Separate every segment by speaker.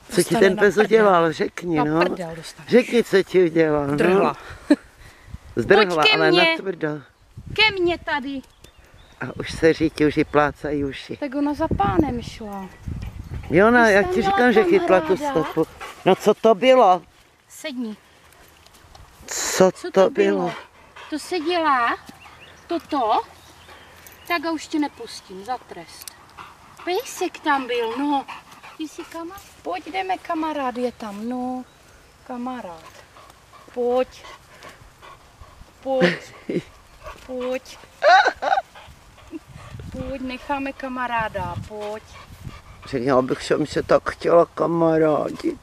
Speaker 1: Co ti ten pes udělal? Řekni, no. Řekni, co ti udělal.
Speaker 2: Zdrhla.
Speaker 1: No. Zdrhla, ale
Speaker 2: mně.
Speaker 1: natvrdo.
Speaker 2: Ke mně tady.
Speaker 1: A už se říti, už jí plácají uši.
Speaker 2: Tak ona za pánem šla.
Speaker 1: Jo, no,
Speaker 2: Ty
Speaker 1: já
Speaker 2: jsi
Speaker 1: ti
Speaker 2: tam
Speaker 1: říkám,
Speaker 2: měla
Speaker 1: že chytla tu
Speaker 2: kamaráda?
Speaker 1: stopu. No co to bylo?
Speaker 2: Sedni.
Speaker 1: Co to bylo?
Speaker 2: To se dělá, toto, tak a už tě nepustím, za trest. Pejsek tam byl, no. Ty jsi kamarád? Pojď, jdeme, kamarád je tam, no. Kamarád. Pojď. Pojď. Pojď. Pojď, necháme kamaráda, pojď.
Speaker 1: Řekněla bych, že mi se tak chtěla kamarádit.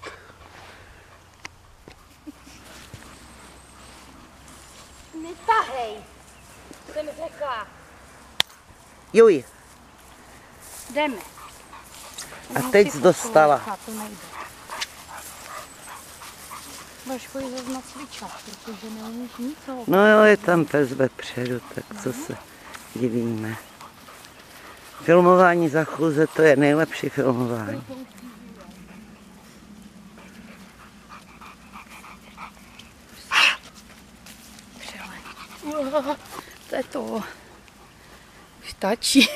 Speaker 2: Netahej, jsem řekla.
Speaker 1: Juj,
Speaker 2: Jdeme.
Speaker 1: a teď jsi dostala.
Speaker 2: To nejde. Budeš chodit zase nacvičat, protože neumíš nic.
Speaker 1: No jo, je tam pes vepředu, tak co se divíme. Filmování za chůze, to je nejlepší filmování.
Speaker 2: To je to. Už stačí.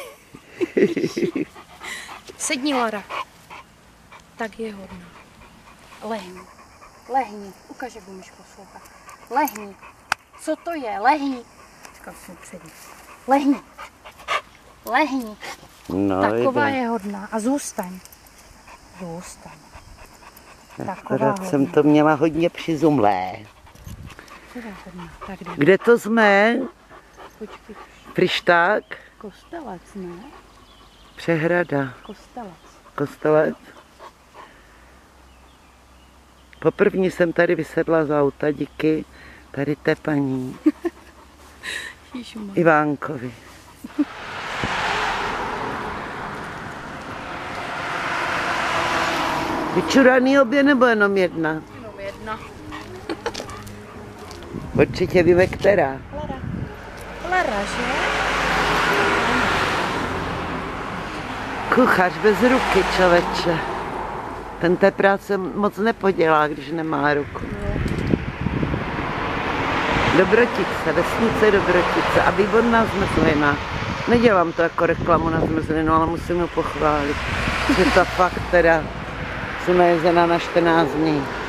Speaker 2: Sedni, Lara. Tak je hodná. Lehni. Lehni. Ukaž, jak umíš poslouchat. Lehni. Co to je? Lehni. Říkám si přední. Lehni. Lehni.
Speaker 1: No,
Speaker 2: Taková
Speaker 1: jde.
Speaker 2: je hodná. A zůstaň. Zůstaň. Taková
Speaker 1: Akorát
Speaker 2: hodná.
Speaker 1: jsem to měla hodně přizumlé.
Speaker 2: Taková hodná. Tak jdeme.
Speaker 1: Kde to jsme?
Speaker 2: Počkej.
Speaker 1: Prišták?
Speaker 2: Kostelec, ne?
Speaker 1: Přehrada.
Speaker 2: Kostelec.
Speaker 1: Kostelec. Poprvé jsem tady vysedla z auta díky tady té paní Ivánkovi. Vyčuraný obě nebo jenom jedna?
Speaker 2: Jenom jedna.
Speaker 1: Určitě víme, která.
Speaker 2: Lara. Lara, že?
Speaker 1: Kuchař bez ruky, člověče. Ten té práce moc nepodělá, když nemá ruku. Dobrotice, vesnice Dobrotice a výborná zmrzlina. Nedělám to jako reklamu na zmrzlinu, ale musím ho pochválit, že ta fakt teda jsou najezená na 14 dní.